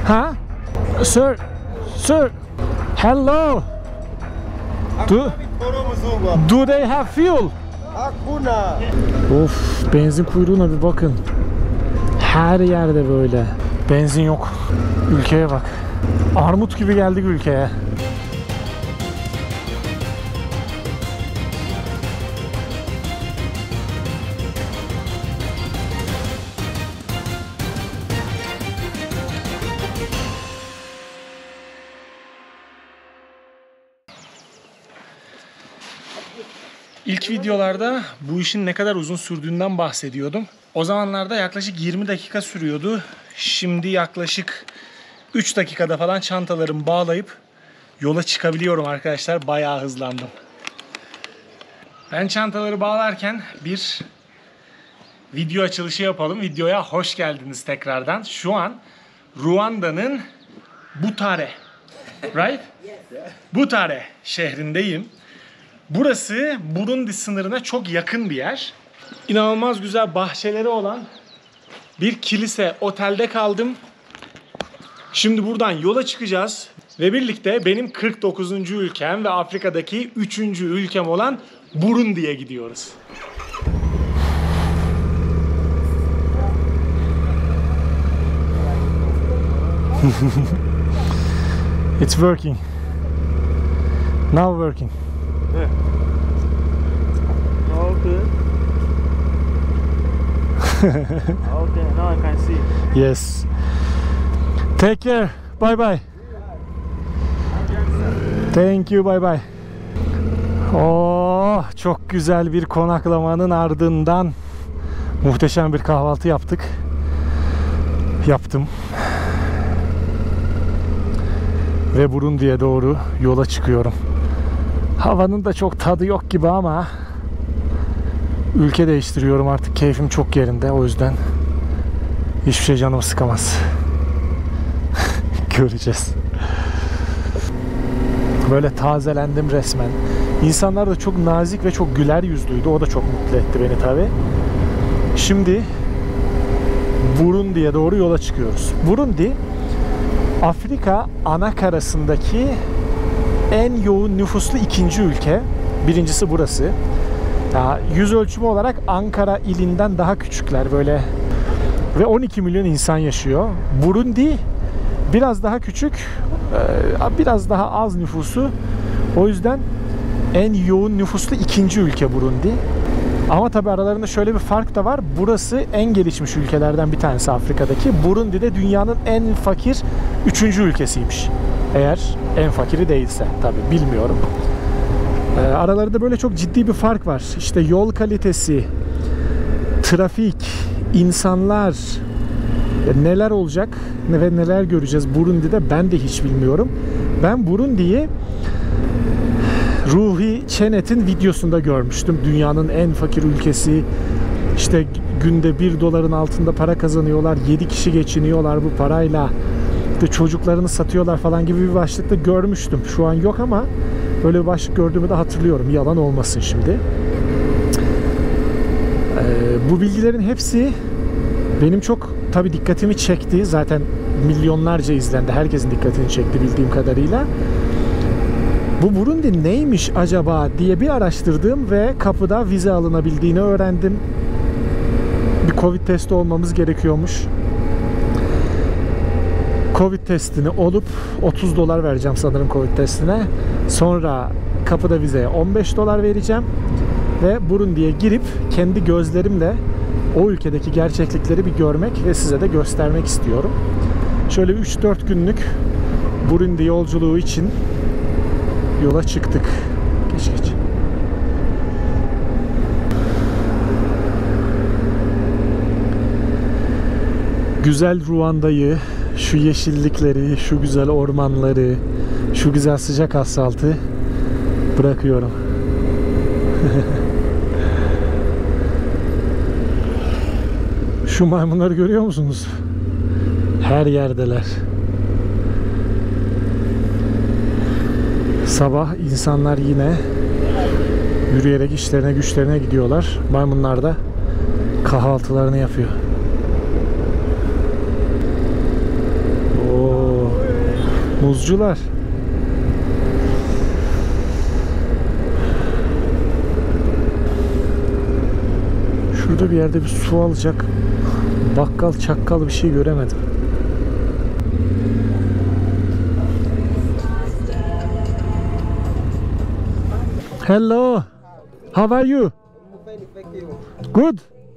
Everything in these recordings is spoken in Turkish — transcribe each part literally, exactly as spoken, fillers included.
Huh? Sir, sir, hello. Do, do they have fuel? Of, benzin kuyruğuna bir bakın. Her yerde böyle. Benzin yok. Ülkeye bak. Armut gibi geldik ülkeye. İlk videolarda bu işin ne kadar uzun sürdüğünden bahsediyordum. O zamanlarda yaklaşık yirmi dakika sürüyordu. Şimdi yaklaşık üç dakikada falan çantalarımı bağlayıp yola çıkabiliyorum arkadaşlar. Bayağı hızlandım. Ben çantaları bağlarken bir video açılışı yapalım. Videoya hoş geldiniz tekrardan. Şu an Ruanda'nın Butare, right? Butare şehrindeyim. Burası Burundi sınırına çok yakın bir yer. İnanılmaz güzel bahçeleri olan bir kilise otelde kaldım. Şimdi buradan yola çıkacağız ve birlikte benim kırk dokuzuncu ülkem ve Afrika'daki üçüncü ülkem olan Burundi'ye gidiyoruz. It's working. Now working. Yeah. Okay. Okay, now I can see. Yes. Take care. Bye bye. Thank you. Bye bye. Oh, çok güzel bir konaklamanın ardından muhteşem bir kahvaltı yaptık. Yaptım. Ve Burundi'ye doğru yola çıkıyorum. Havanın da çok tadı yok gibi ama ülke değiştiriyorum artık. Keyfim çok yerinde. O yüzden hiçbir şey canımı sıkamaz. Göreceğiz. Böyle tazelendim resmen. İnsanlar da çok nazik ve çok güler yüzlüydü. O da çok mutlu etti beni tabii. Şimdi Burundi'ye doğru yola çıkıyoruz. Burundi, Afrika ana karasındaki en yoğun nüfuslu ikinci ülke. Birincisi burası. Ya, yüz ölçümü olarak Ankara ilinden daha küçükler böyle. Ve on iki milyon insan yaşıyor. Burundi biraz daha küçük, biraz daha az nüfusu. O yüzden en yoğun nüfuslu ikinci ülke Burundi. Ama tabi aralarında şöyle bir fark da var. Burası en gelişmiş ülkelerden bir tanesi Afrika'daki. Burundi de dünyanın en fakir üçüncü ülkesiymiş. Eğer en fakiri değilse tabi, bilmiyorum. Ee, aralarında böyle çok ciddi bir fark var. İşte yol kalitesi, trafik, insanlar, neler olacak ve neler göreceğiz Burundi'de ben de hiç bilmiyorum. Ben Burundi'yi Ruhi Çenet'in videosunda görmüştüm. Dünyanın en fakir ülkesi. İşte günde bir doların altında para kazanıyorlar. yedi kişi geçiniyorlar bu parayla. İşte çocuklarını satıyorlar falan gibi bir başlıkta görmüştüm. Şu an yok ama öyle bir başlık gördüğümü de hatırlıyorum. Yalan olmasın şimdi. Ee, bu bilgilerin hepsi benim çok tabii dikkatimi çekti. Zaten milyonlarca izlendi. Herkesin dikkatini çekti bildiğim kadarıyla. Bu Burundi neymiş acaba diye bir araştırdım ve kapıda vize alınabildiğini öğrendim. Bir Covid testi olmamız gerekiyormuş. Covid testini olup otuz dolar vereceğim sanırım Covid testine. Sonra kapıda vizeye on beş dolar vereceğim. Ve Burundi'ye girip kendi gözlerimle o ülkedeki gerçeklikleri bir görmek ve size de göstermek istiyorum. Şöyle üç dört günlük Burundi yolculuğu için yola çıktık. Geç geç. Güzel Ruanda'yı, şu yeşillikleri, şu güzel ormanları, şu güzel sıcak asfaltı bırakıyorum. Şu maymunları görüyor musunuz? Her yerdeler. Sabah insanlar yine yürüyerek işlerine güçlerine gidiyorlar. Maymunlar da kahvaltılarını yapıyor. Oo. Muzcular. Şurada bir yerde bir su alacak bakkal çakkal bir şey göremedim. Hello. How are you? Good.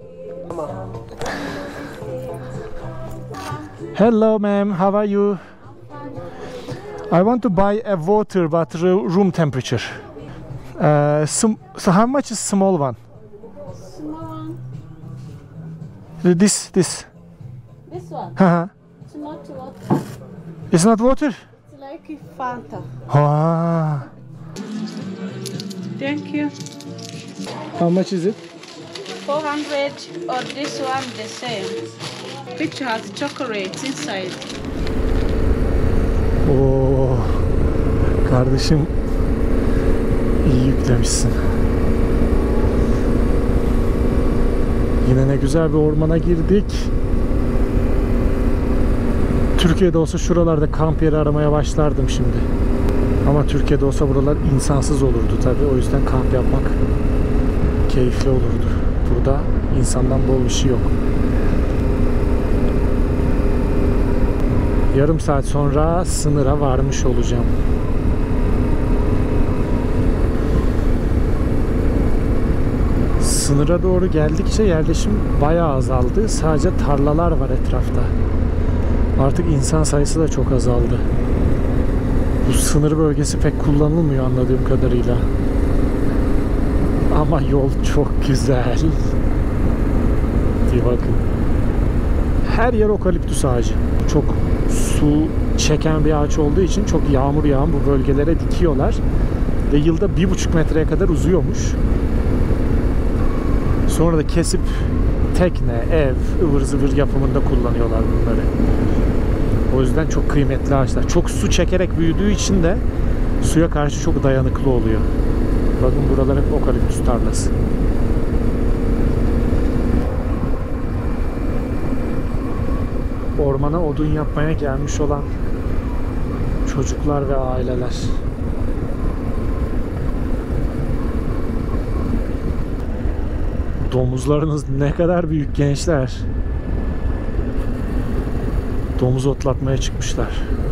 Hello ma'am, how are you? I want to buy a water but room temperature. Uh, some, so how much is small one? Small one. This, this. This one. Haha. It's not water. It's not water? It's like Fanta. Ah. Thank you. How much is it? four hundred or this one the same. Which has chocolate inside. Oo. Kardeşim iyi yüklemişsin. Yine ne güzel bir ormana girdik. Türkiye'de olsa şuralarda kamp yeri aramaya başlardım şimdi. Ama Türkiye'de olsa buralar insansız olurdu tabii. O yüzden kamp yapmak keyifli olurdu. Burada insandan bol bir şey yok. Yarım saat sonra sınıra varmış olacağım. Sınıra doğru geldikçe yerleşim bayağı azaldı. Sadece tarlalar var etrafta. Artık insan sayısı da çok azaldı. Bu sınır bölgesi pek kullanılmıyor anladığım kadarıyla. Ama yol çok güzel. Bir bakın. Her yer okaliptüs ağacı. Çok su çeken bir ağaç olduğu için çok yağmur yağan bu bölgelere dikiyorlar. Ve yılda bir buçuk metreye kadar uzuyormuş. Sonra da kesip tekne, ev, ıvır zıvır yapımında kullanıyorlar bunları. O yüzden çok kıymetli ağaçlar. Çok su çekerek büyüdüğü için de suya karşı çok dayanıklı oluyor. Bakın buralar hep okaliptüs tarlası. Ormana odun yapmaya gelmiş olan çocuklar ve aileler. Domuzlarınız ne kadar büyük gençler. Domuz otlatmaya çıkmışlar.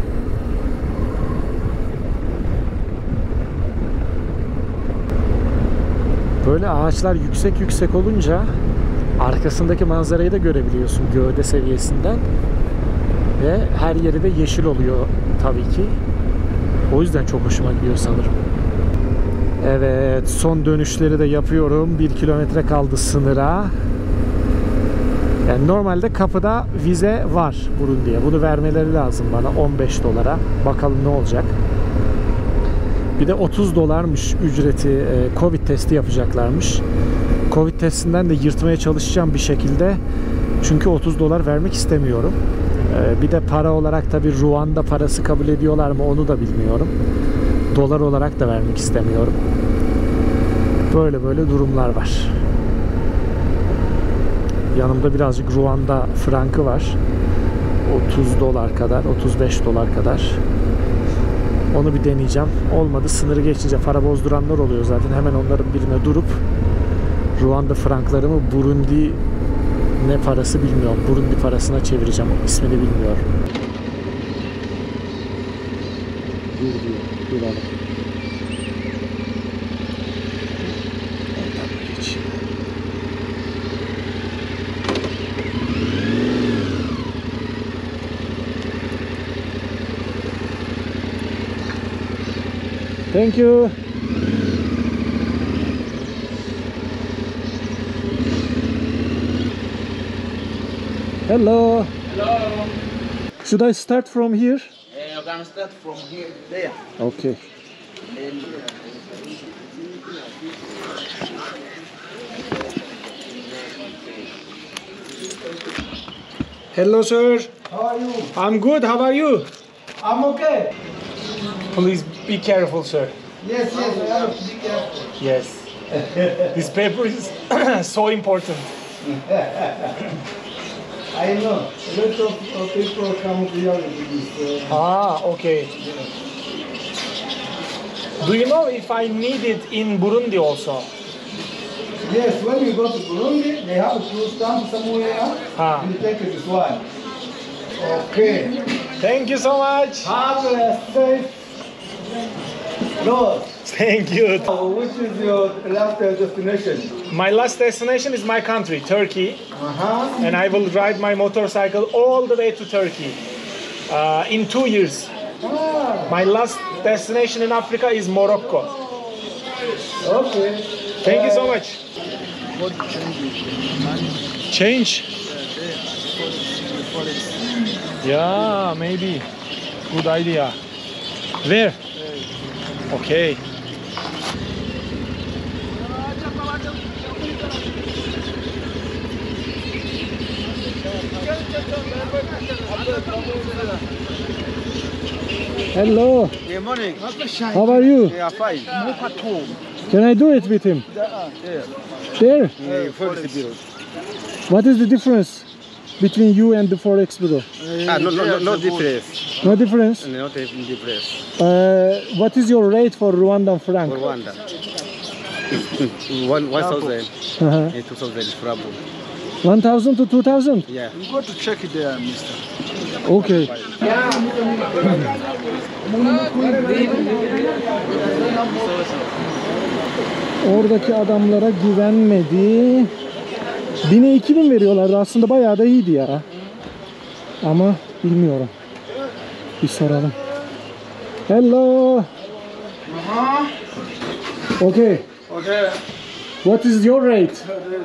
Böyle ağaçlar yüksek yüksek olunca arkasındaki manzarayı da görebiliyorsun gövde seviyesinden. Ve her yeri de yeşil oluyor tabii ki. O yüzden çok hoşuma gidiyor sanırım. Evet, son dönüşleri de yapıyorum. Bir kilometre kaldı sınıra. Yani normalde kapıda vize var Burundi'ye. Bunu vermeleri lazım bana on beş dolara. Bakalım ne olacak. Bir de otuz dolarmış ücreti. Covid testi yapacaklarmış. Covid testinden de yırtmaya çalışacağım bir şekilde. Çünkü otuz dolar vermek istemiyorum. Bir de para olarak tabii Ruanda parası kabul ediyorlar mı onu da bilmiyorum. Dolar olarak da vermek istemiyorum. Böyle böyle durumlar var. Yanımda birazcık Ruanda frankı var. otuz dolar kadar, otuz beş dolar kadar. Onu bir deneyeceğim. Olmadı sınırı geçince para bozduranlar oluyor zaten. Hemen onların birine durup Ruanda franklarımı Burundi ne parası bilmiyorum. Burundi parasına çevireceğim. İsmini bilmiyorum. Dur diyor. Duralım. Thank you. Hello. Hello. Should I start from here? Uh, you can start from here there. Okay. And, Hello, sir. How are you? I'm good. How are you? I'm okay. Please be careful, sir. Yes, yes, I have to be careful. Yes. This paper is so important. I know. A lot of uh, people come here with this. Uh, Ah, okay. Do you know if I need it in Burundi also? yes, when you go to Burundi, they have to stamp somewhere. Ah. You take this one. Okay. Thank you so much. Have a safe road. Thank you. Uh, Which is your last uh, destination? My last destination is my country, Turkey, Uh-huh. and I will ride my motorcycle all the way to Turkey uh, in two years. Ah, My last destination in Africa is Morocco. okay. Thank you so much. Change? Yeah, maybe. Good idea. Where? Okay. Hello. Good morning. How are you? Yeah, fine. Can I do it with him? There? What is the difference between you and the Forex Bureau? Ah, no, no, no, no difference. No difference? No difference. Uh, what is your rate for Rwandan franc? Rwanda. One, one thousand Uh-huh. and two thousand frabu. one thousand to two thousand? Yeah. You got to check it there, mister. Okay. Oradaki adamlara güvenmedi. Bine iki bin veriyorlardı. Aslında bayağı da iyiydi ya. Ama bilmiyorum. Bir soralım. Hello. Okay. Okay. What is your rate?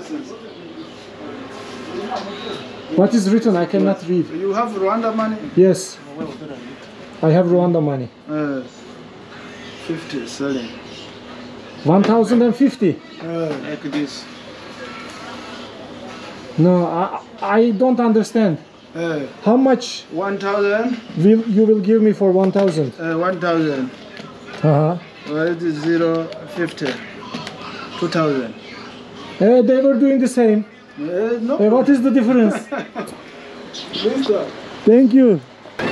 What is written? I cannot read. You have Rwanda money? Yes. I have Rwanda money. Uh, fifty selling. one thousand fifty. Uh, like this. No, I, I don't understand. Uh, How much one thousand. will you will give me for one thousand? Uh, one thousand. Uh-huh. What is zero fifty? Two thousand. Uh, they were doing the same. Uh, no. Uh, what is the difference? Mister. Thank you.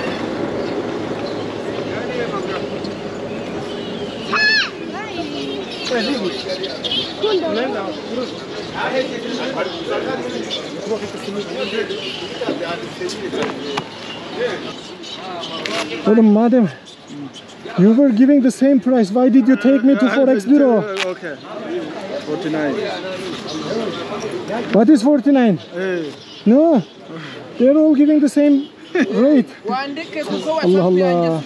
Oğlum madem you were giving the same price, why did you take me to Forex Bureau? Okay. Forty-nine. What is forty-nine? Hey. No, they're all giving the same rate. Allah Allah.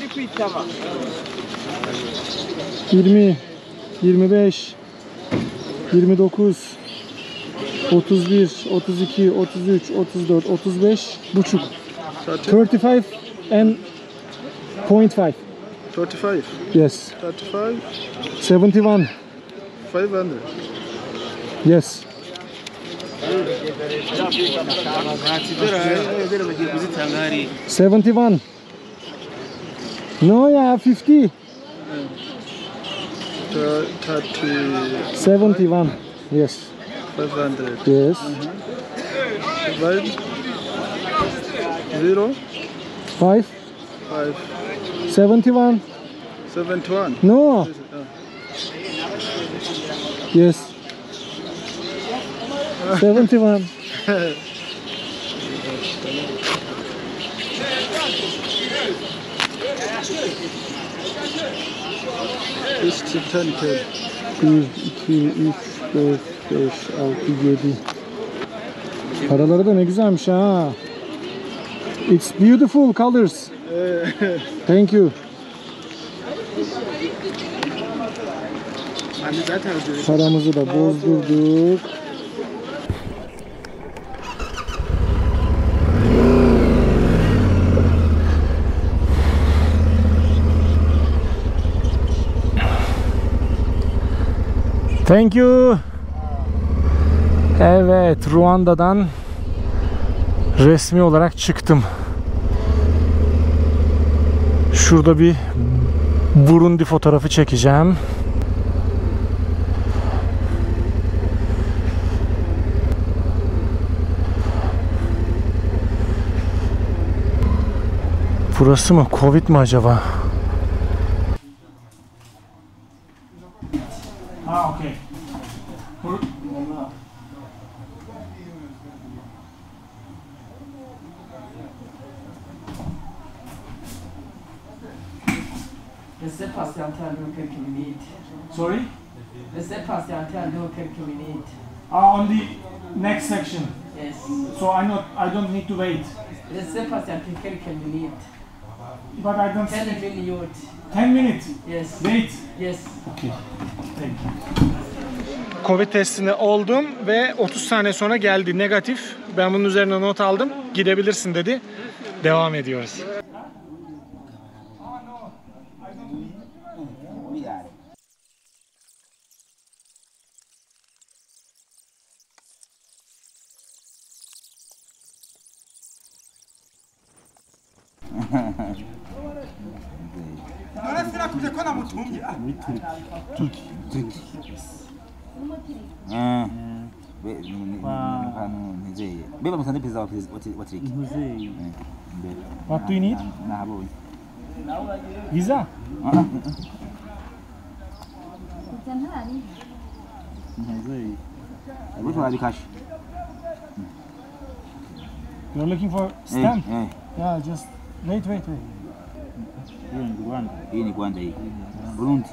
yirmi, yirmi beş, yirmi dokuz, otuz bir, otuz iki, otuz üç, otuz dört, otuz beş buçuk. thirty-five and point five. Thirty-five. Yes. Thirty-five. seventy-one. Five hundred. Yes. seventy-one. No, yeah, fifty. Thirty. seventy-one. Yes. Five hundred. Yes. Five. Zero. five. Five. seventy-one. Seventy-one. No. Yes. seventy-one. This is ten K. bir, iki, üç, dört, beş, altı, yedi. Paraları da ne güzelmiş ha. It's beautiful colors. Thank you. Paramızı da bozdurduk. Thank you. Evet, Ruanda'dan resmi olarak çıktım. Şurada bir Burundi fotoğrafı çekeceğim. Burası mı? Covid mi acaba? Ha, okey. Laissez patienter un peu quelques minutes. Sorry? Laissez patienter un peu quelques minutes. Ah, on the next section. Yes. So I not I don't need to wait. Laissez patienter quelques minutes. But I don't ten minutes. ten minutes. Yes. Wait. Yes. Okay. Thank you. Covid testini oldum ve otuz saniye sonra geldi negatif. Ben bunun üzerine not aldım. Gidebilirsin dedi. Devam ediyoruz. What do you need? Visa? You're looking for stamp? Yeah, just wait, wait, wait. Hii ni Rwanda hii. Burundi.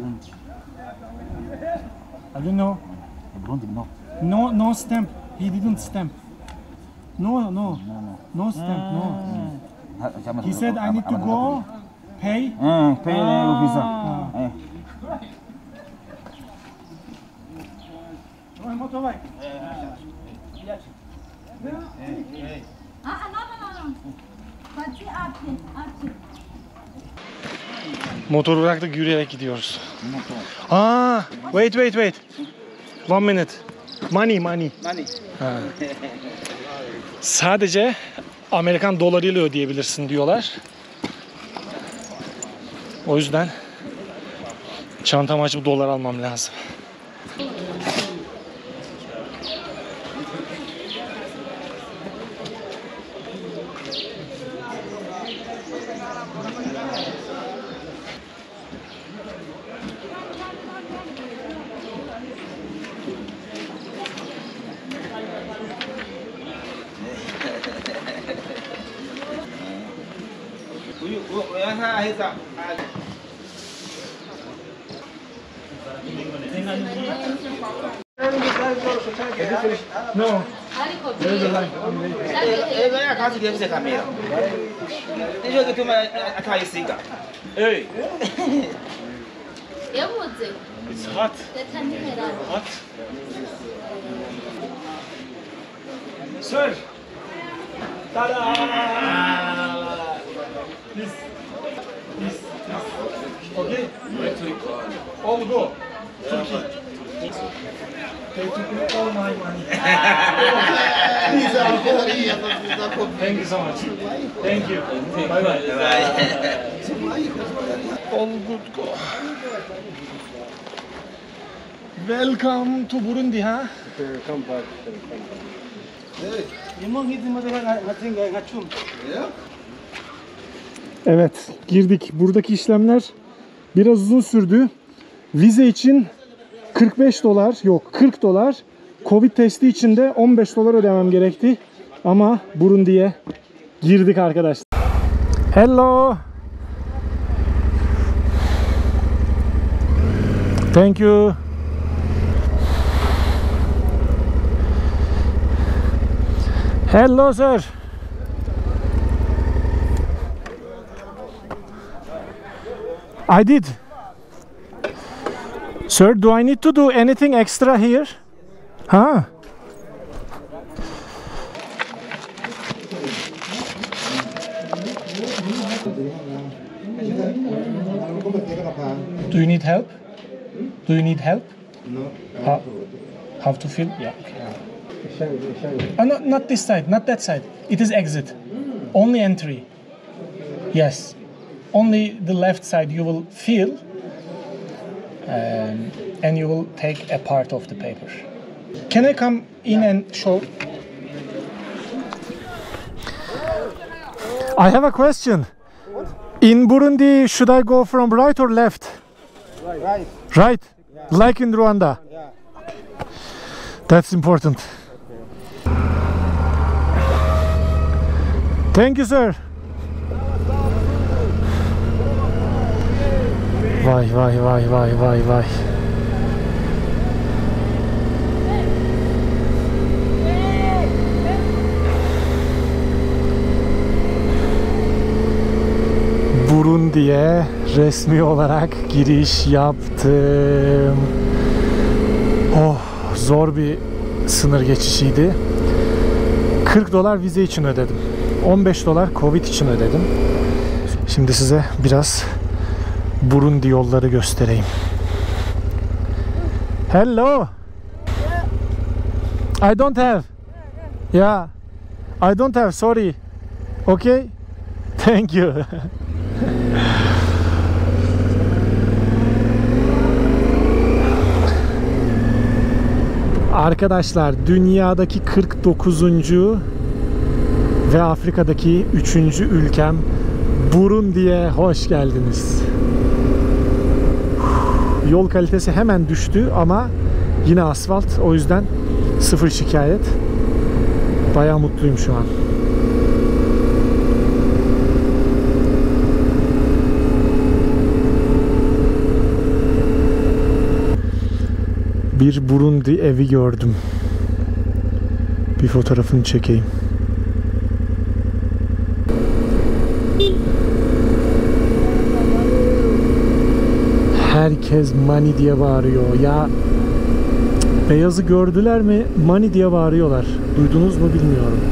I don't know. Burundi no. No, no stamp. He didn't stamp. No, no, no stamp. No. He said I need to go pay. Eh, pay the visa. Eh. Ah, no, no, no, no. Parti artı, artı. Motoru bıraktık, yürüyerek gidiyoruz. Aa, wait, wait, wait. One minute. Money, money. Money. Ha. Sadece Amerikan dolarıyla ödeyebilirsin diyorlar. O yüzden çantamı açıp dolar almam lazım. No. There's a line. Eh, kazi gevze kamera. Ndio kituma atayisika. Eh. Yavuze. It's hot. Detanira. Hot. Sir. Ta-da! This. This. Okay? All go. Turkey. They took me all my money. Thank you so much. Thank you. Bye bye. All good go. Welcome to Burundi, ha? Come back. Evet, girdik. Buradaki işlemler biraz uzun sürdü. Vize için kırk beş dolar, yok kırk dolar. Covid testi için de on beş dolar ödemem gerekti. Ama Burundi'ye girdik arkadaşlar. Hello. Thank you. Hello, sir. I did. Sir, do I need to do anything extra here? Huh? Do you need help? Do you need help? No. How, how to fill? Yeah. Okay. Oh, no, not this side, not that side. It is exit. Only entry. Yes. Only the left side you will fill, um, and you will take a part of the paper. Can I come in and show? I have a question. In Burundi, should I go from right or left? Right. Right, like in Rwanda. Yeah. That's important. Thank you, sir. Vay vay vay vay vay vay. Burundi'ye resmi olarak giriş yaptım. Oh, zor bir sınır geçişiydi. kırk dolar vize için ödedim. on beş dolar Covid için ödedim. Şimdi size biraz Burundi yolları göstereyim. Hello. I don't have. Yeah. I don't have, sorry. Okay? Thank you. Arkadaşlar, dünyadaki kırk dokuzuncu ve Afrika'daki üçüncü ülkem Burundi'ye hoş geldiniz. Yol kalitesi hemen düştü ama yine asfalt, o yüzden sıfır şikayet. Bayağı mutluyum şu an. Bir Burundi evi gördüm. Bir fotoğrafını çekeyim. Herkes money diye bağırıyor. Ya beyazı gördüler mi money diye bağırıyorlar. Duydunuz mu bilmiyorum.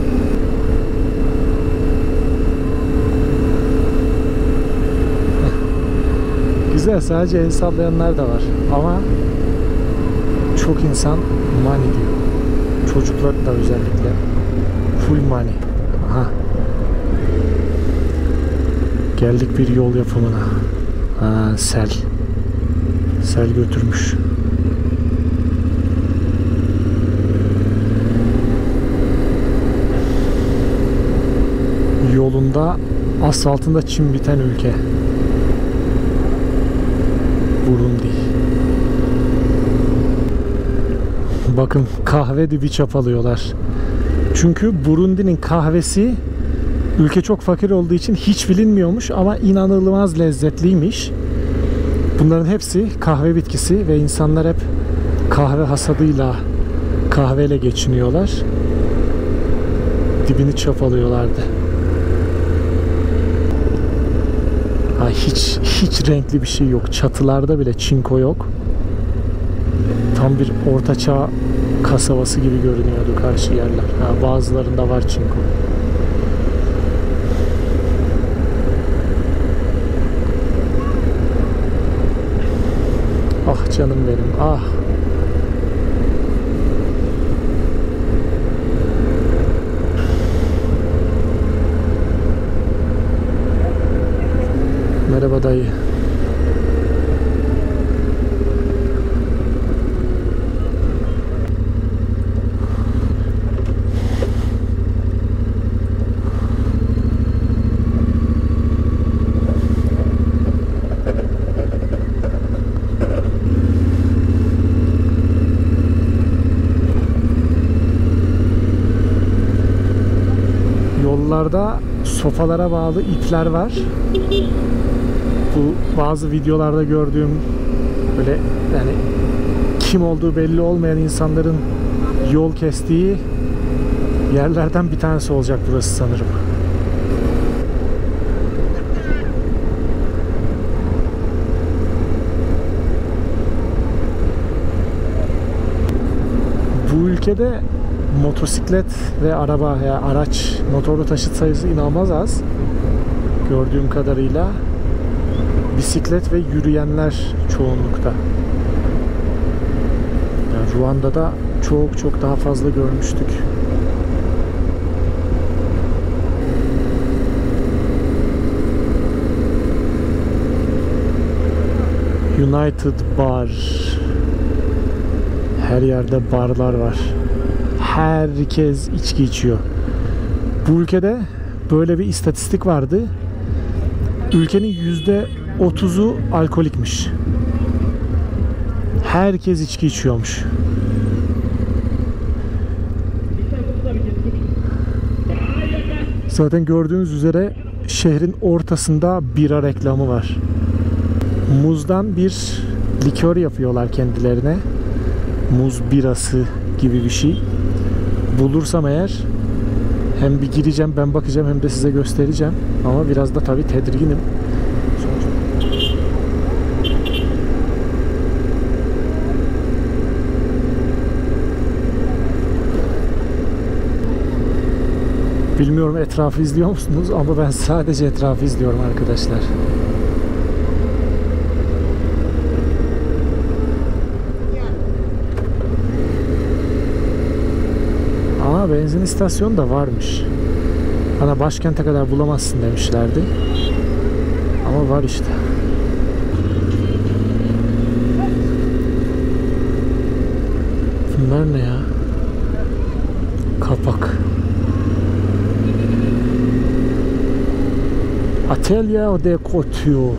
Güzel, sadece el sallayanlar da var. Ama çok insan money diyor. Çocuklar da özellikle. Full money. Aha. Geldik bir yol yapımına. Ha, sel. Sel götürmüş. Yolunda, asfaltında çim biten ülke. Burundi. Bakın, kahve dibi çapalıyorlar. Çünkü Burundi'nin kahvesi ülke çok fakir olduğu için hiç bilinmiyormuş ama inanılmaz lezzetliymiş. Bunların hepsi kahve bitkisi ve insanlar hep kahve hasadıyla, kahveyle geçiniyorlar. Dibini çapalıyorlardı. Ha, hiç hiç renkli bir şey yok. Çatılarda bile çinko yok. Tam bir ortaçağ kasabası gibi görünüyordu karşı yerler. Ha, bazılarında var çinko. Ah canım benim, ah. Merhaba dayı. Yollarda sopalara bağlı ipler var. Bu bazı videolarda gördüğüm böyle, yani kim olduğu belli olmayan insanların yol kestiği yerlerden bir tanesi olacak burası sanırım. Bu ülkede motosiklet ve araba, yani araç, motorlu taşıt sayısı inanılmaz az. Gördüğüm kadarıyla bisiklet ve yürüyenler çoğunlukta. Yani Ruanda'da çok çok daha fazla görmüştük. United Bar. Her yerde barlar var. Herkes içki içiyor. Bu ülkede böyle bir istatistik vardı. Ülkenin yüzde otuzu alkolikmiş. Herkes içki içiyormuş. Zaten gördüğünüz üzere şehrin ortasında bira reklamı var. Muzdan bir likör yapıyorlar kendilerine. Muz birası gibi bir şey. Bulursam eğer hem bir gireceğim, ben bakacağım, hem de size göstereceğim. Ama biraz da tabii tedirginim. Bilmiyorum etrafı izliyor musunuz ama ben sadece etrafı izliyorum arkadaşlar. Aa, benzin istasyonu da varmış. Bana başkente kadar bulamazsın demişlerdi. Ama var işte. Bunlar ne ya? Kapak. Atelier de Couture.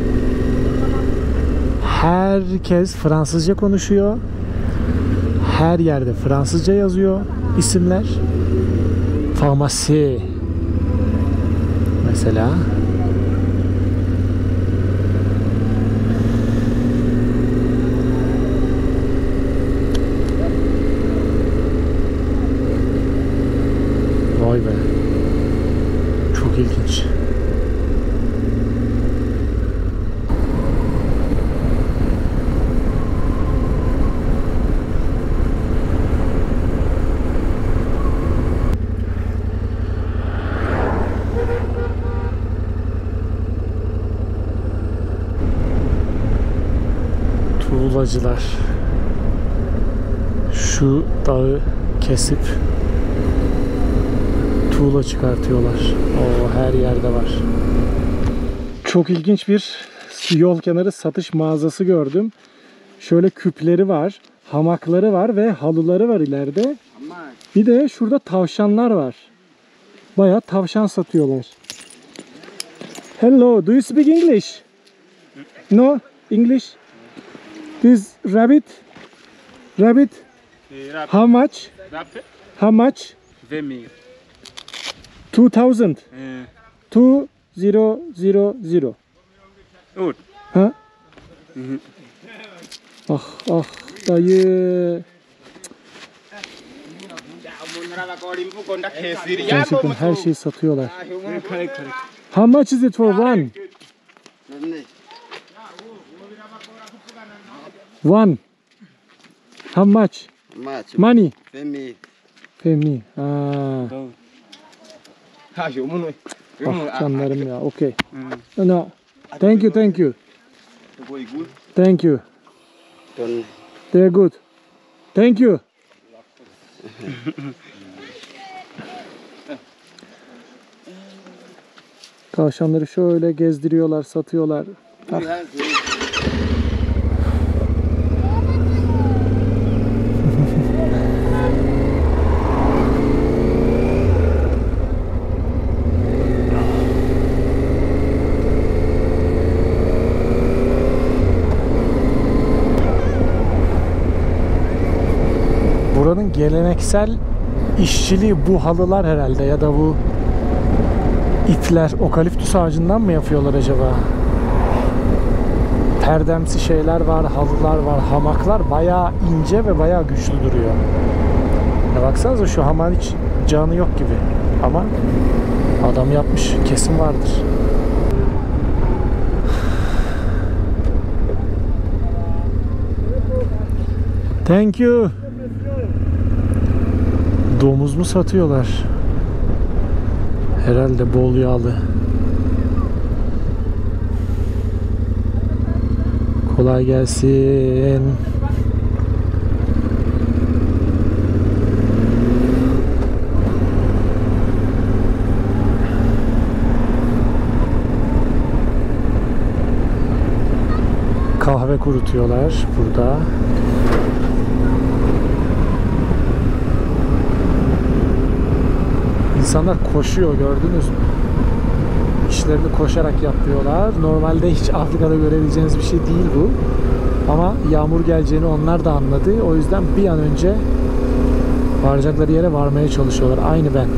Herkes Fransızca konuşuyor. Her yerde Fransızca yazıyor isimler. Farmasi mesela. Vay be. Çok ilginç. Tuğlacılar şu dağı kesip tuğla çıkartıyorlar. O her yerde var. Çok ilginç bir yol kenarı satış mağazası gördüm. Şöyle küpleri var, hamakları var ve halıları var ileride. Bir de şurada tavşanlar var. Bayağı tavşan satıyorlar. Hello, do you speak English? No, English? This rabbit, rabbit, how much? How much? Two thousand. Two zero zero zero. Ha? Ah ah dayı. Gerçekten her şeyi satıyorlar. How much is it for one? One. How much? Much. Money. Femi. Femi. Aa. Ah canlarım ya. Okay. No. Thank you, thank you. Thank you. They're good. Thank you. Tavşanları şöyle gezdiriyorlar, satıyorlar. Ah. Buranın geleneksel işçiliği bu halılar herhalde ya da bu ipler okaliptüs ağacından mı yapıyorlar acaba? Perdemsi şeyler var, halılar var, hamaklar bayağı ince ve bayağı güçlü duruyor. Ya baksanıza şu hamağın hiç canı yok gibi ama adam yapmış, kesin vardır. Thank you. Domuz mu satıyorlar? Herhalde bol yağlı. Kolay gelsin. Kahve kurutuyorlar burada. İnsanlar koşuyor, gördünüz mü? işlerini koşarak yapıyorlar. Normalde hiç Afrika'da görebileceğiniz bir şey değil bu. Ama yağmur geleceğini onlar da anladı. O yüzden bir an önce varacakları yere varmaya çalışıyorlar. Aynı ben.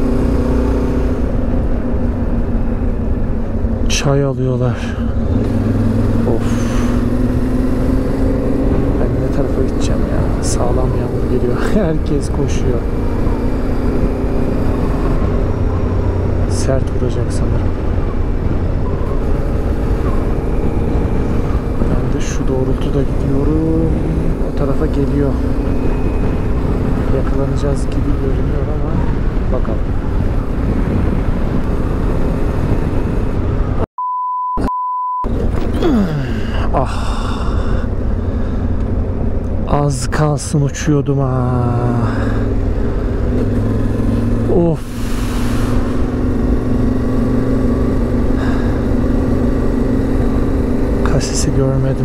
Çay alıyorlar. Of. Ben ne tarafa gideceğim ya? Sağlam yağmur geliyor. Herkes koşuyor. Sert vuracak sanırım. Ben de şu doğrultuda gidiyorum. O tarafa geliyor. Yakalanacağız gibi görünüyor ama bakalım. Ah. Az kalsın uçuyordum ha. Of. Kasisi görmedim.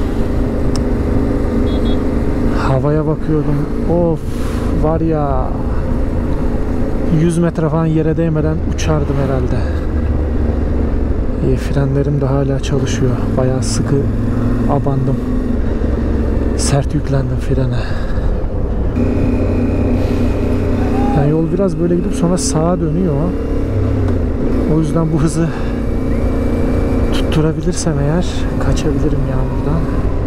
Havaya bakıyordum. Of, var ya, yüz metre falan yere değmeden uçardım herhalde. İyi, frenlerim de hala çalışıyor. Bayağı sıkı abandım. Sert yüklendim frene. Yani yol biraz böyle gidip sonra sağa dönüyor. O yüzden bu hızı tutturabilirsem eğer kaçabilirim yağmurdan.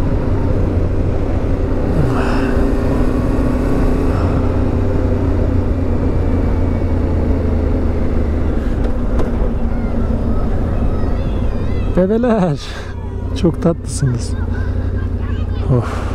Bebeler, çok tatlısınız. Of.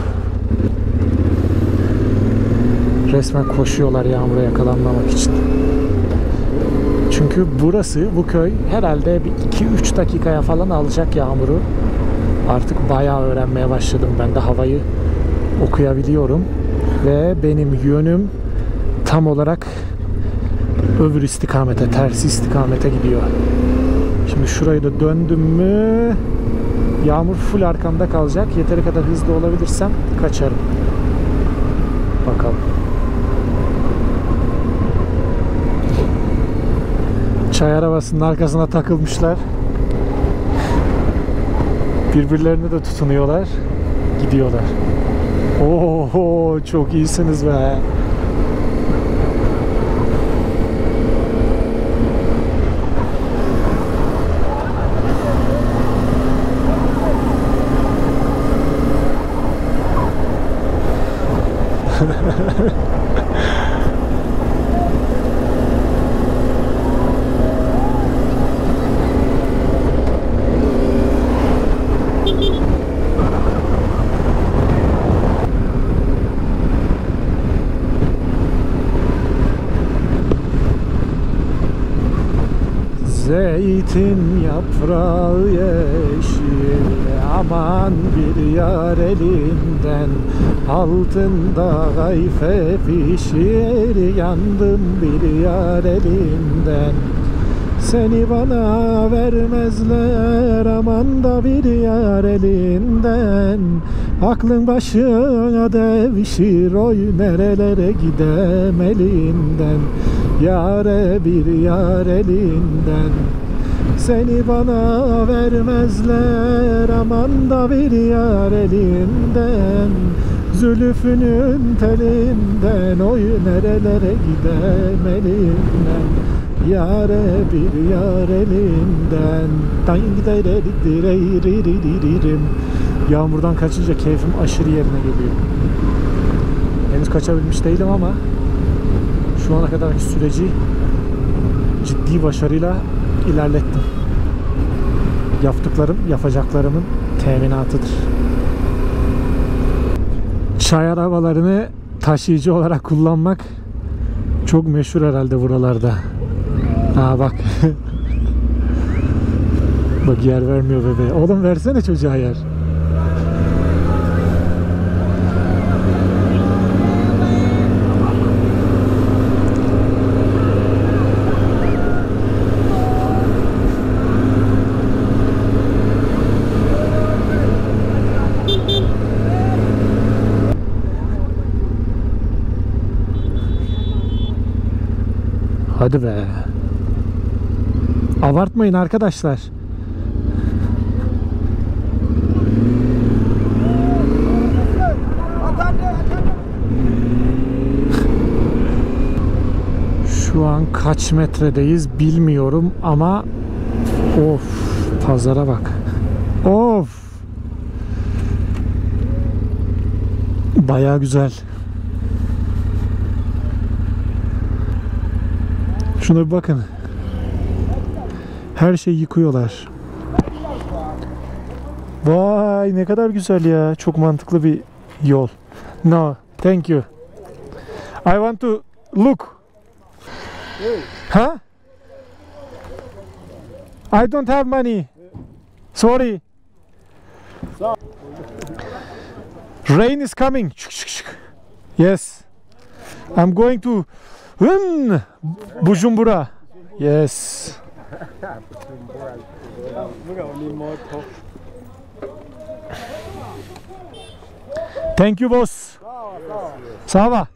Resmen koşuyorlar yağmura yakalanmamak için. Çünkü burası, bu köy herhalde bir iki üç dakikaya falan alacak yağmuru. Artık bayağı öğrenmeye başladım. Ben de havayı okuyabiliyorum. Ve benim yönüm tam olarak öbür istikamete, tersi istikamete gidiyor. Şimdi şurayı da döndüm mü yağmur full arkamda kalacak. Yeteri kadar hızlı olabilirsem kaçarım. Bakalım. Çay arabasının arkasına takılmışlar. Birbirlerine de tutunuyorlar. Gidiyorlar. Oho, çok iyisiniz be. Zeytin yaprağı yeşil, aman bir yar elinden, altında kayfe pişir, yandım bir yar elinden. Seni bana vermezler, aman da bir yar elinden. Aklın başına devşir, oy nerelere gidem elinden. Yare bir yar elinden. Seni bana vermezler, aman da bir yar elinden. Zülüfünün telinden, oy nerelere gidem elinden. Yare bir yar elinden. Yağmurdan kaçınca keyfim aşırı yerine geliyor. Henüz kaçabilmiş değilim ama şu ana kadarki süreci ciddi başarıyla ilerlettim. Yaptıklarım, yapacaklarımın teminatıdır. Çay arabalarını taşıyıcı olarak kullanmak çok meşhur herhalde buralarda. Ha bak. Bak yer vermiyor bebeğe. Oğlum versene çocuğa yer. Hadi be. Abartmayın arkadaşlar. Şu an kaç metredeyiz bilmiyorum ama of, pazara bak. Of. Bayağı güzel. Şuna bir bakın. Her şeyi yıkıyorlar. Vay ne kadar güzel ya. Çok mantıklı bir yol. No, thank you. I want to look. Huh? I don't have money. Sorry. Rain is coming. Yes. I'm going to hmm, Bujumbura. Yes. Thank you boss. Sava.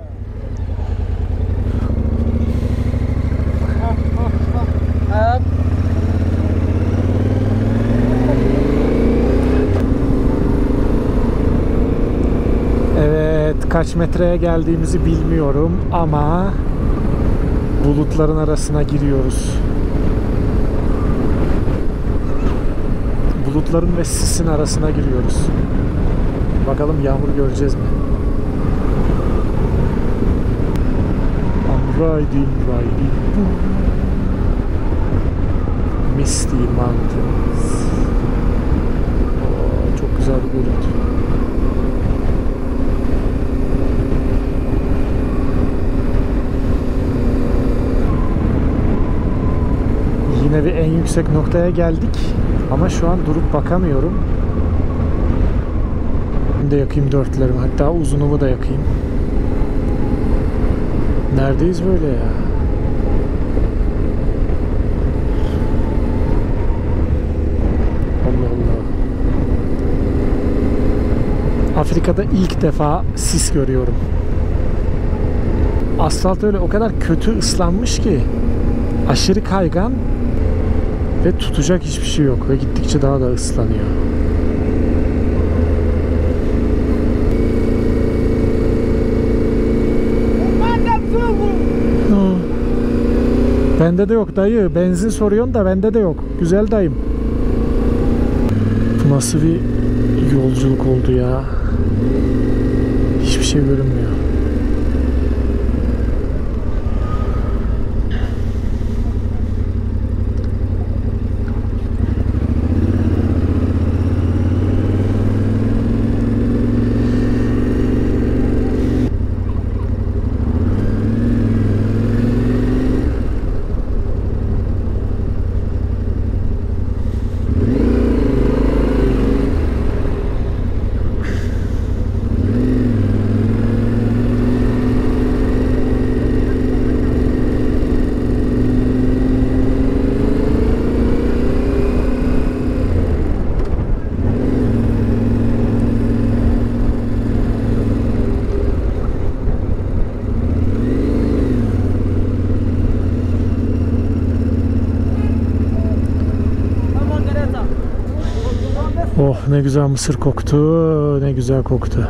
Evet, kaç metreye geldiğimizi bilmiyorum ama bulutların arasına giriyoruz. Bulutların ve sisin arasına giriyoruz. Bakalım yağmur göreceğiz mi? I'm riding, riding. Misty Mountains. Oo, çok güzel bir görüntü. Yine bir en yüksek noktaya geldik ama şu an durup bakamıyorum. Şimdi de yakayım dörtlerimi, hatta uzunumu da yakayım. Neredeyiz böyle ya? Allah Allah. Afrika'da ilk defa sis görüyorum. Asfalt öyle o kadar kötü ıslanmış ki aşırı kaygan ve tutacak hiçbir şey yok ve gittikçe daha da ıslanıyor. Bende de yok dayı. Benzin soruyorsun da bende de yok. Güzel dayım. Bu nasıl bir yolculuk oldu ya? Hiçbir şey görünmüyor. Oh ne güzel mısır koktu, ne güzel koktu.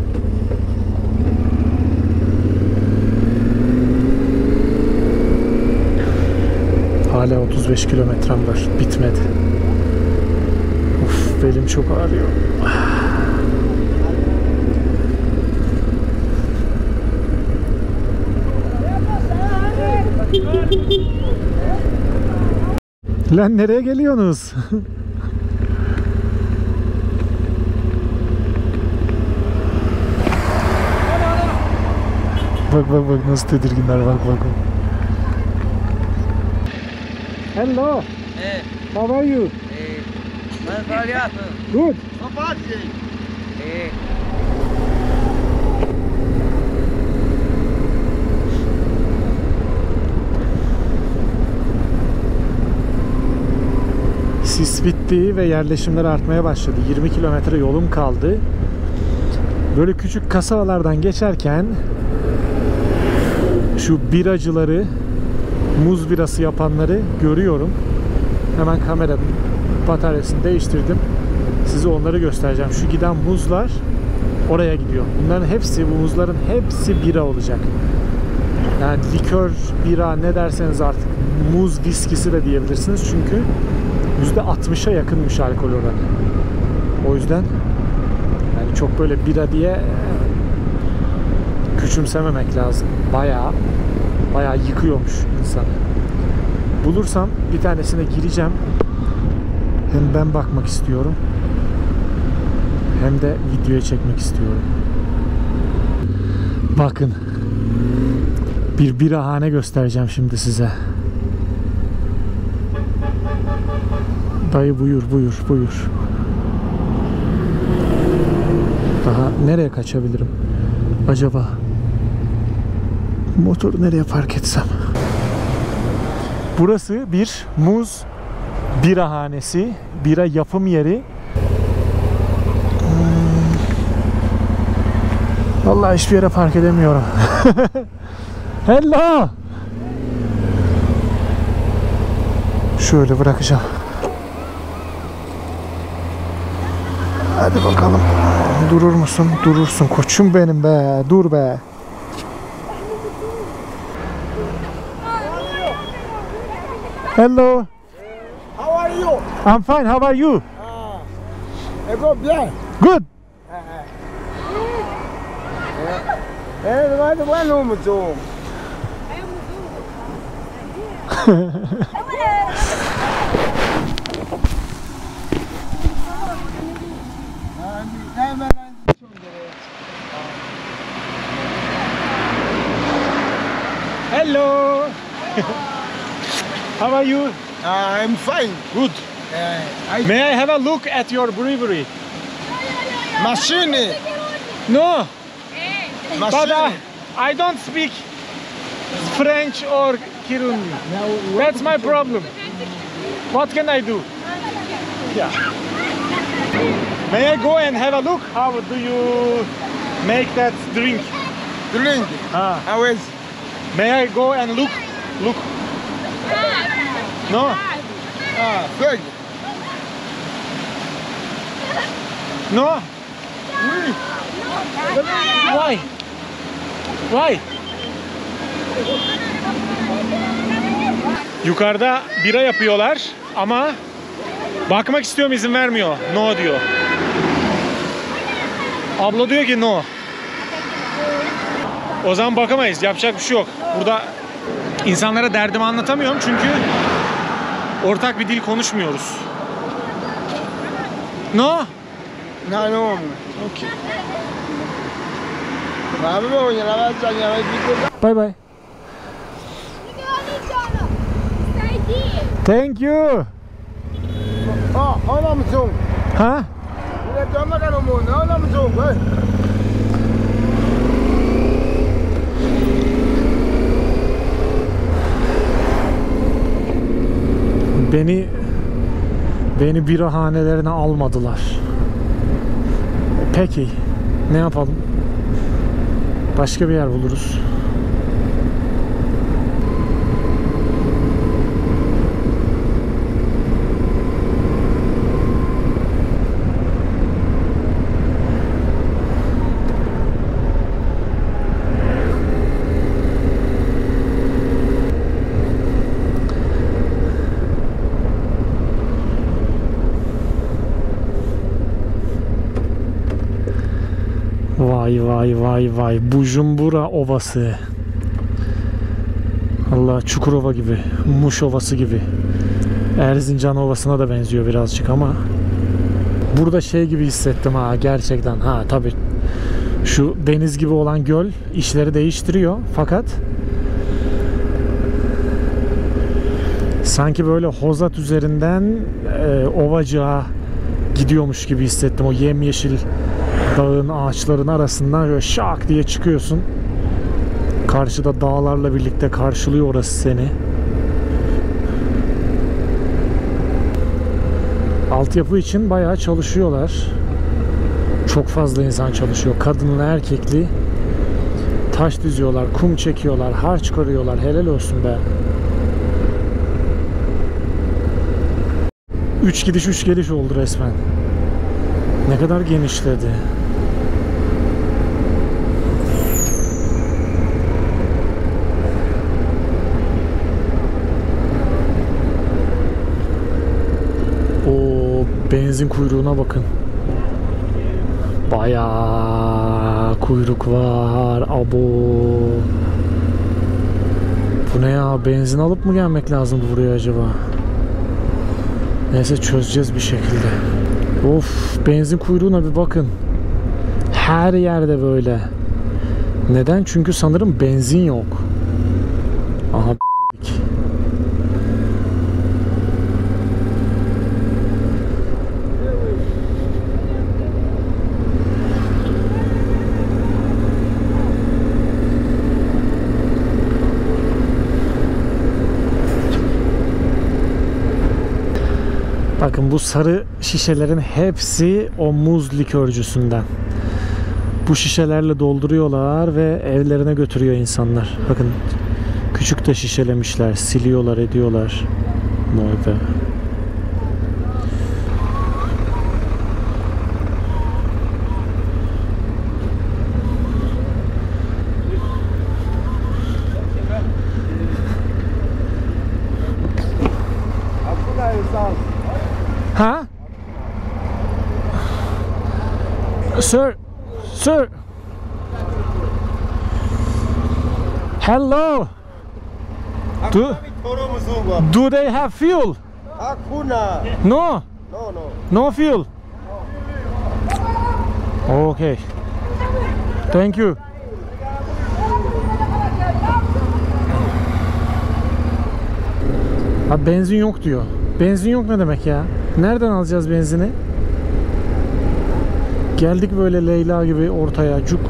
Hala otuz beş kilometrem var, bitmedi. Of, belim çok ağrıyor. Lan nereye geliyorsunuz? Bak bak bak nasıl tedirginler, bak bak. Hello. Hey. How are you? Hey. Ben Faryat. Good. Hey. Sis bitti ve yerleşimler artmaya başladı. yirmi kilometre yolum kaldı. Böyle küçük kasabalardan geçerken şu biracıları muz birası yapanları görüyorum. Hemen kamera bataryasını değiştirdim. Size onları göstereceğim. Şu giden muzlar oraya gidiyor. Bunların hepsi, bu muzların hepsi bira olacak. Yani likör, bira ne derseniz artık, muz viskisi de diyebilirsiniz. Çünkü yüzde altmışa yakınmış alkol oranı. O yüzden yani çok böyle bira diye küçümsememek lazım. Bayağı bayağı yıkıyormuş insanı. Bulursam bir tanesine gireceğim. Hem ben bakmak istiyorum, hem de videoya çekmek istiyorum. Bakın, bir birahane göstereceğim şimdi size. Dayı buyur buyur buyur. Daha nereye kaçabilirim acaba? Motoru nereye park etsem? Burası bir muz birahanesi, bira yapım yeri. Hmm. Vallahi hiçbir yere park edemiyorum. Hello. Şöyle bırakacağım. Hadi bakalım. Durur musun? Durursun koçum benim be. Dur be. Hello. How are you? I'm fine. How are you? Ah, I go bien. Good. Eh, vai vai no muzo. Hello. How are you? Uh, I'm fine. Good. Uh, I May I have a look at your brewery? machine. No. But Machine. uh, I don't speak French or Kirundi. That's my problem. What can I do? Yeah. May I go and have a look? How do you make that drink? Drink. Ah. How is? May I go and look? Look. No. Ah, good. No. Oui. Why? Why? Yukarıda bira yapıyorlar ama bakmak istiyorum, izin vermiyor. No diyor. Abla diyor ki no. O zaman bakamayız. Yapacak bir şey yok. Burada insanlara derdimi anlatamıyorum çünkü ortak bir dil konuşmuyoruz. No? No, no. Okay. Bye bye. Thank you. Oh, hold on, Zoom. Ha? Hold on, Zoom. Beni beni birahanelerine almadılar. Peki ne yapalım? Başka bir yer buluruz. Vay vay vay vay, Bujumbura Ovası. Allah, Çukurova gibi, Muş Ovası gibi. Erzincan Ovası'na da benziyor birazcık ama burada şey gibi hissettim ha, gerçekten. Ha tabii şu deniz gibi olan göl işleri değiştiriyor fakat sanki böyle Hozat üzerinden e, Ovacık'a gidiyormuş gibi hissettim. O yemyeşil dağın, ağaçların arasından şöyle şak diye çıkıyorsun. Karşıda dağlarla birlikte karşılıyor orası seni. Altyapı için bayağı çalışıyorlar. Çok fazla insan çalışıyor. Kadınlı, erkekli. Taş düzüyorlar, kum çekiyorlar, harç karıyorlar. Helal olsun be. üç gidiş üç geliş oldu resmen. Ne kadar genişledi. O benzin kuyruğuna bakın. Bayağı kuyruk var. Abo. Bu ne ya? Benzin alıp mı gelmek lazım buraya acaba? Neyse çözeceğiz bir şekilde. Of, benzin kuyruğuna bir bakın. Her yerde böyle. Neden? Çünkü sanırım benzin yok. Aha b***lik. Bakın bu sarı şişelerin hepsi o muz likörcüsünden. Bu şişelerle dolduruyorlar ve evlerine götürüyor insanlar. Bakın küçük de şişelemişler, siliyorlar, ediyorlar. Vay be. Huh? Sir, sir. Hello. Do, do they have fuel? Hakuna. No. No, no. No fuel. Okay. Thank you. Abi benzin yok diyor. Benzin yok ne demek ya? Nereden alacağız benzini? Geldik böyle Leyla gibi ortaya cuk.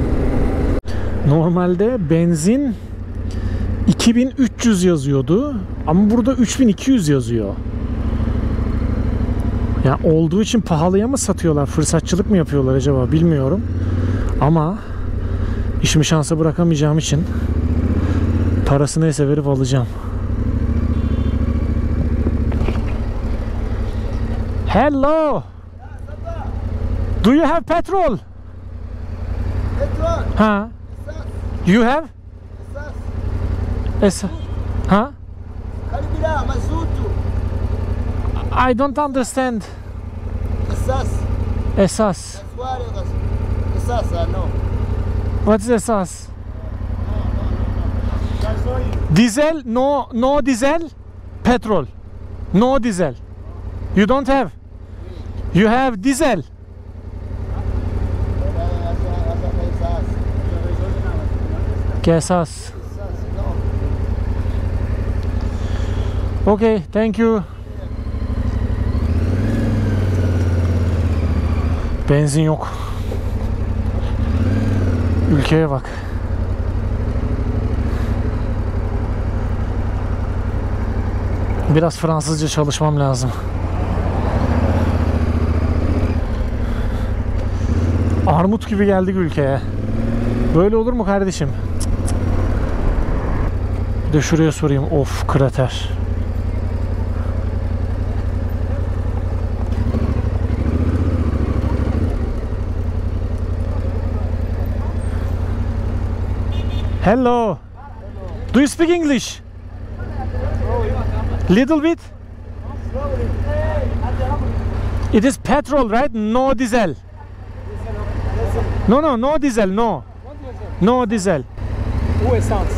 Normalde benzin iki bin üç yüz yazıyordu ama burada üç bin iki yüz yazıyor. Ya olduğu için pahalıya mı satıyorlar? Fırsatçılık mı yapıyorlar acaba? Bilmiyorum. Ama işimi şansa bırakamayacağım için parası neyse verip alacağım. Hello. Do you have petrol? Petrol. Ha? You have? Es. Ha? Kalibira, mazutu. I don't understand. Esas. Esas. Esas, no. What's esas? Diesel? No, no diesel. Petrol. No diesel. You don't have. You have diesel. Esas. Okay, thank you. Benzin yok. Ülkeye bak. Biraz Fransızca çalışmam lazım. Armut gibi geldik ülkeye. Böyle olur mu kardeşim? Bir de şuraya sorayım. Of, krater. Hello. Do you speak English? Little bit. It is petrol, right? No diesel. No, no, no diesel, no. No diesel. Ou essence?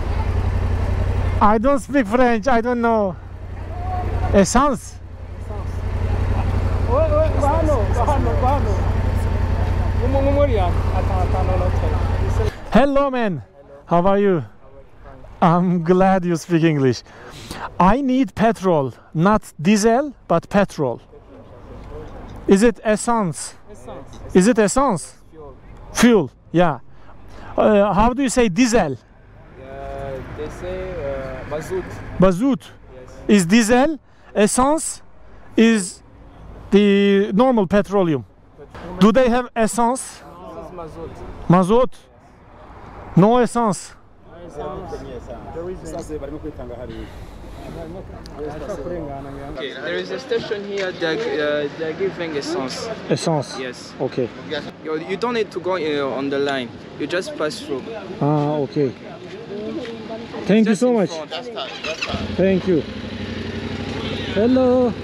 I don't speak French, I don't know. Essence? Ouais, ouais, bahano, bahano, bahano. Ngumu ngumu riyan. Attends, attends, non, non, Hello, man. How are you? I'm glad you speak English. I need petrol, not diesel, but petrol. Is it essence? Essence. Is it essence? Fuel. Fuel, yeah. Uh, how do you say diesel? Uh, they say uh, mazout. Mazout Yes. is diesel. Essence is the normal petroleum. Do they have essence? This is mazout. Mazot? No essence. There is Okay, there is a station here that uh, they're giving essence. Essence. Yes. Okay. You, you don't need to go uh, on the line. You just pass through. Ah, okay. Thank you Just so in much. front. Thank you. Hello.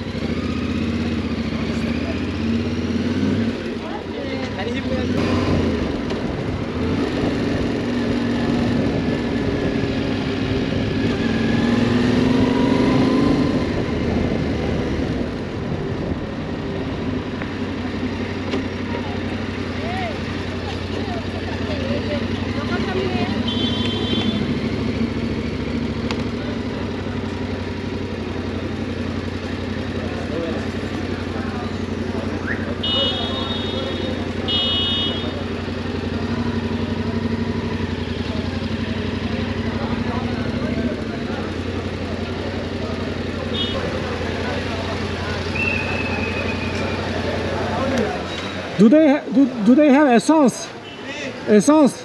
Do they ha do, do they have essence? Essence.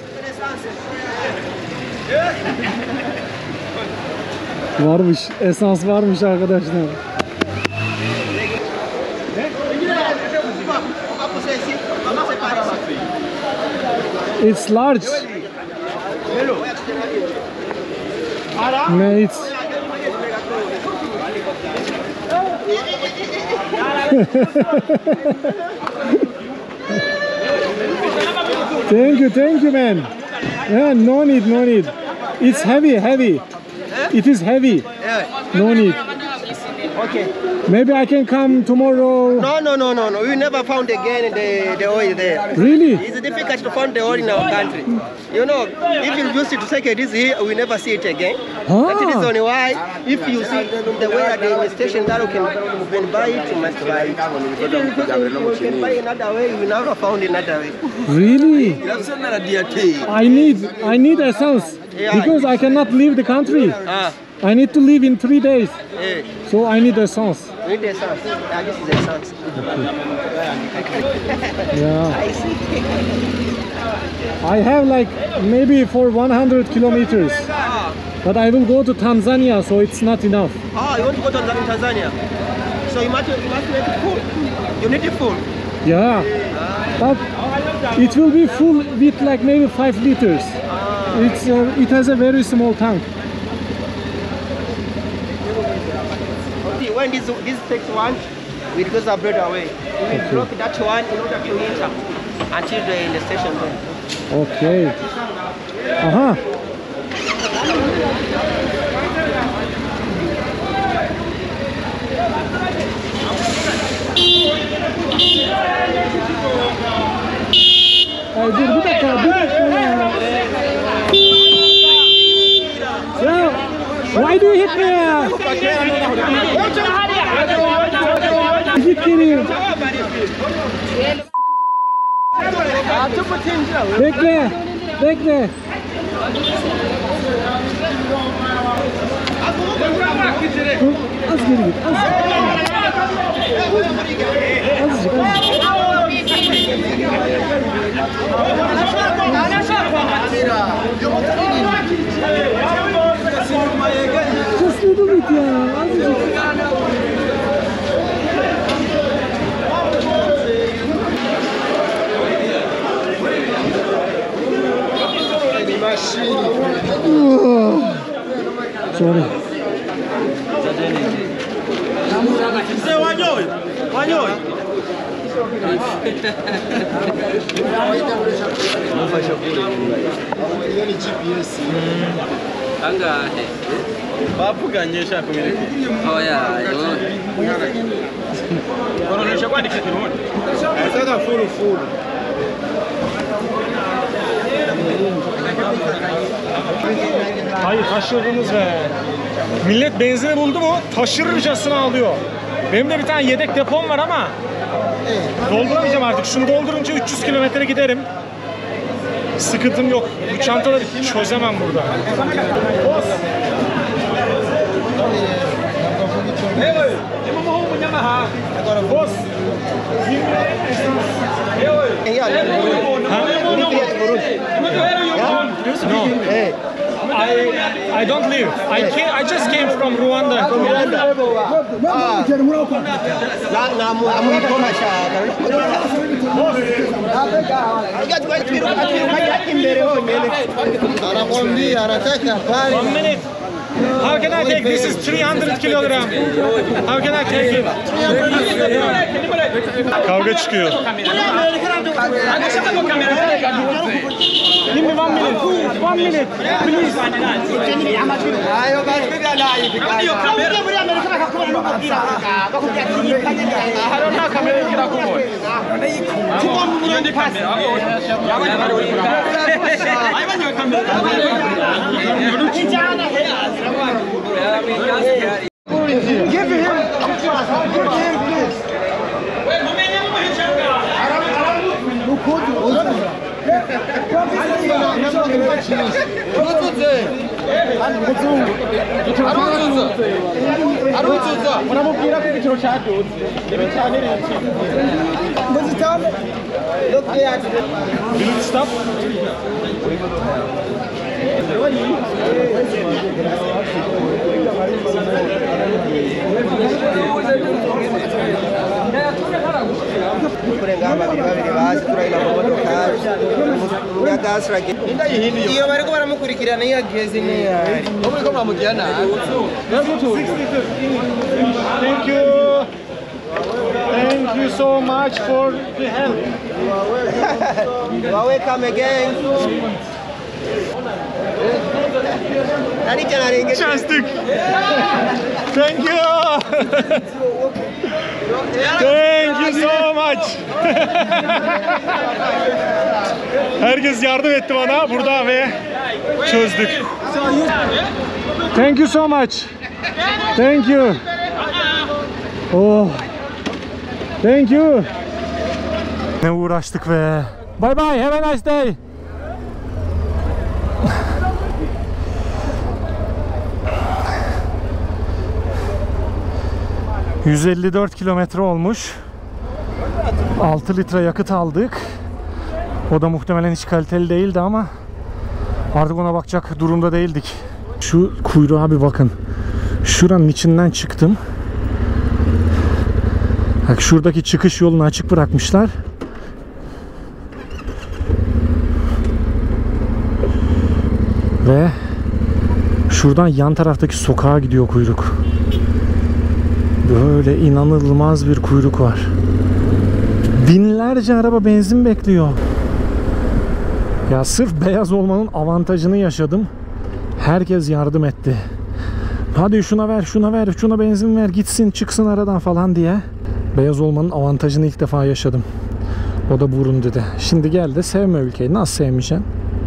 Varmış. Esans varmış arkadaşlar. It's large. No, it's Thank you, thank you, man. Yeah, no need, no need. It's heavy, heavy. It is heavy. No need. Okay. Maybe I can come tomorrow. No, no, no, no, no. We never found again the, the oil there. Really? It's difficult to find the oil in our country. You know, if you use it to take it here, we never see it again. Ah. That is only why, if you see the way at the station that you can, you can buy it, you must buy it. If you, you can buy another way, you never found another way. Really? I need, I need essence because I cannot leave the country. Ah. I need to leave in three days. Yeah. So I need essence. You need the essence. Yeah, this is the essence. Yeah. I see. I have like maybe for one hundred kilometers. Ah. But I will go to Tanzania, so it's not enough. Ah, you want to go to Tanzania? So you must, you must make it full. You need it full. Yeah. But it will be full with like maybe five liters. Ah. It's uh, it has a very small tank. When this, this takes one, we goes our bread away. We will block that one in order to enter until the, in the station there. Okay. Aha. Ay, dur bir dakika, bir dakika ya. Ya, why do you hit me? Git geliyor. Bekle, bekle. Dur, az geri git, az. Azıcık, azıcık. Just little bit ya, azıcık. Sorry. Angahe. Bapuganyesha kumiliki. Oh yeah, yo. Wanaonyesha kwani kitu kimoja. Sasa full full. Hayır, taşırdınız be. Millet benzini buldu mu taşırırcasına alıyor. Benim de bir tane yedek depom var ama dolduramayacağım artık. Şunu doldurunca üç yüz kilometre giderim. Sıkıntım yok. Bu çantaları çözemem burada. Boss. No. I I don't live. I came, I just came from from Rwanda. From Rwanda. Ah. Na na mu amu koma cha. Anakwambia anataka pale. One minute. How can I take? This is three hundred kilogram. How can I take it? Kavga çıkıyor. Give me one minute. One minute, please. Ayo basi piga live. Give him. Will it stop? Iyo bariko baramukurikirana iyo ageze ni yari. Ubu ko bamujyana. Thank you. Thank you so much for the help. You are welcome again. Nani jana ringe. Çözdük. Thank you. Thank you so much. Herkes yardım etti bana burada ve çözdük. Thank you so much. Thank you. Oh. Thank you. Ne uğraştık be. Bye bye. Have a nice day. yüz elli dört kilometre olmuş. altı litre yakıt aldık. O da muhtemelen hiç kaliteli değildi ama artık ona bakacak durumda değildik. Şu kuyruğa bir bakın. Şuranın içinden çıktım. Bak şuradaki çıkış yolunu açık bırakmışlar. Ve şuradan yan taraftaki sokağa gidiyor kuyruk. Böyle inanılmaz bir kuyruk var. Binlerce araba benzin bekliyor. Ya sırf beyaz olmanın avantajını yaşadım. Herkes yardım etti. Hadi şuna ver, şuna ver, şuna benzin ver, gitsin, çıksın aradan falan diye. Beyaz olmanın avantajını ilk defa yaşadım. O da Burundi'de. Şimdi gel de sevme ülkeyi. Nasıl sevmeyeceksin?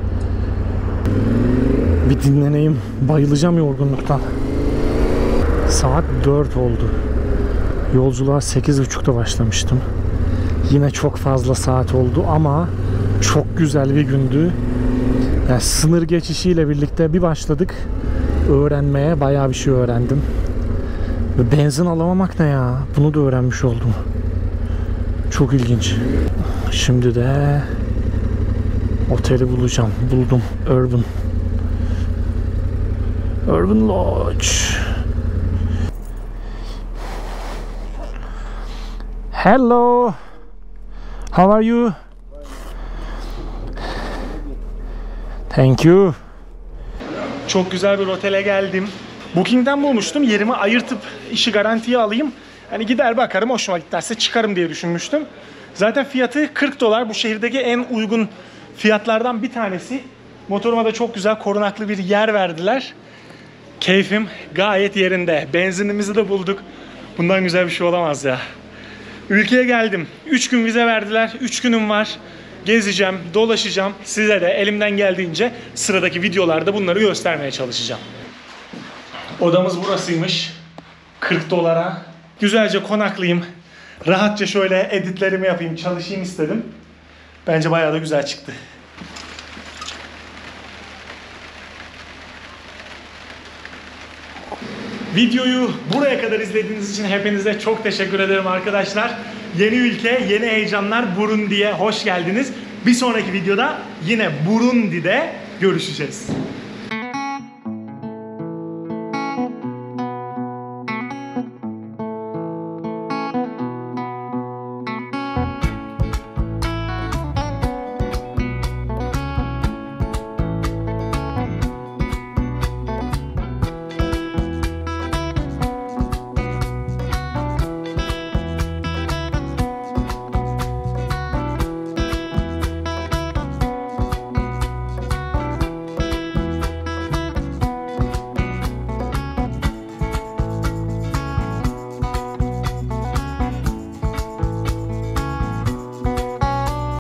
Bir dinleneyim. Bayılacağım yorgunluktan. Saat dört oldu. Yolculuğa sekiz buçukta başlamıştım. Yine çok fazla saat oldu ama çok güzel bir gündü. Yani sınır geçişiyle birlikte bir başladık öğrenmeye. Bayağı bir şey öğrendim. Ve benzin alamamak ne ya? Bunu da öğrenmiş oldum. Çok ilginç. Şimdi de oteli bulacağım. Buldum. Urban. Urban Lodge. Hello. How are you? Thank you. Çok güzel bir otele geldim. Booking'den bulmuştum. Yerimi ayırtıp işi garantiye alayım. Hani gider bakarım, hoşuma giderse çıkarım diye düşünmüştüm. Zaten fiyatı kırk dolar. Bu şehirdeki en uygun fiyatlardan bir tanesi. Motoruma da çok güzel korunaklı bir yer verdiler. Keyfim gayet yerinde. Benzinimizi de bulduk. Bundan güzel bir şey olamaz ya. Ülkeye geldim. üç gün vize verdiler. üç günüm var. Gezeceğim, dolaşacağım. Size de elimden geldiğince sıradaki videolarda bunları göstermeye çalışacağım. Odamız burasıymış. kırk dolara. Güzelce konaklayayım. Rahatça şöyle editlerimi yapayım, çalışayım istedim. Bence bayağı da güzel çıktı. Videoyu buraya kadar izlediğiniz için hepinize çok teşekkür ederim arkadaşlar. Yeni ülke, yeni heyecanlar, Burundi'ye hoş geldiniz. Bir sonraki videoda yine Burundi'de görüşeceğiz.